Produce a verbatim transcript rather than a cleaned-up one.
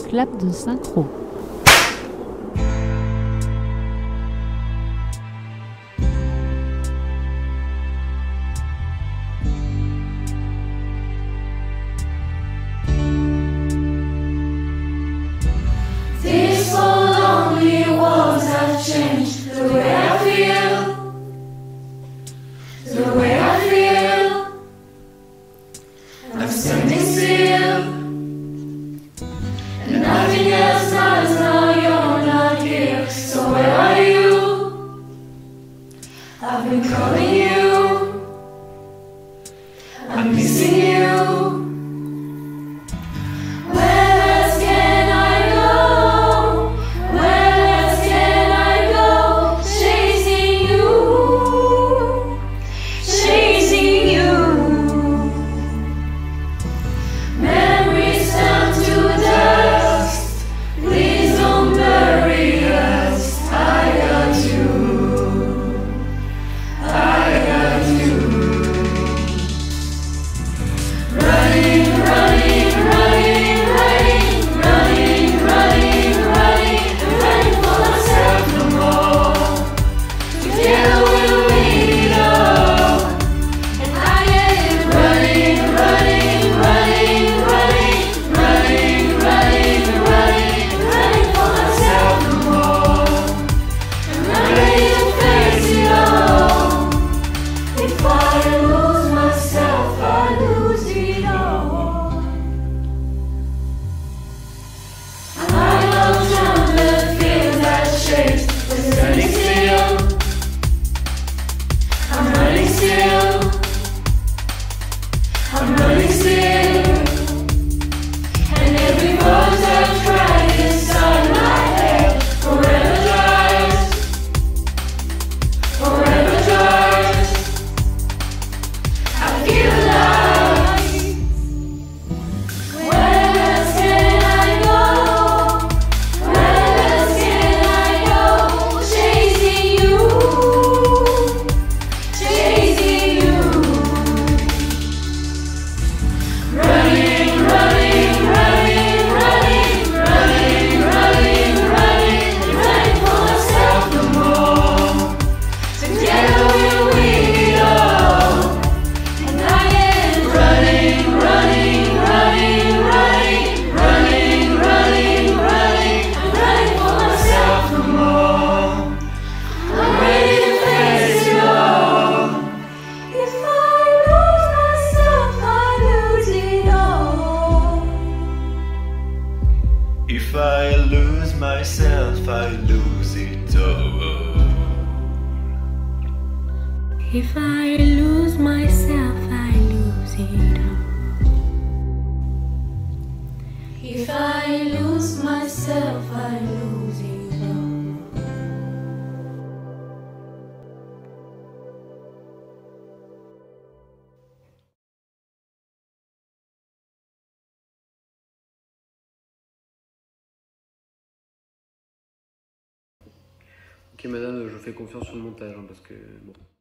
clap de synchro. These four lonely walls have changed the way I feel, the way I feel. I'm standing still, and nothing else matters now you're not here. So where are you? I've been calling you, I'm missing you. I'm running still, and every rose I've cried inside my head forever dries, forever dries. I feel alive. Where else can I go? Where else can I go? Chasing you, chasing you. Running, running, running, running, running, running, running, running for myself no more. Together we'll win it all. And I am running, running, running, running, running, running, running, running for myself no more. I'm ready to face it all. If I lose myself, I lose it all. If I lose myself, I lose it all. If I lose myself, I lose it all. If I lose myself, I lose it all. Ok madame, je vous fais confiance sur le montage, hein, parce que bon...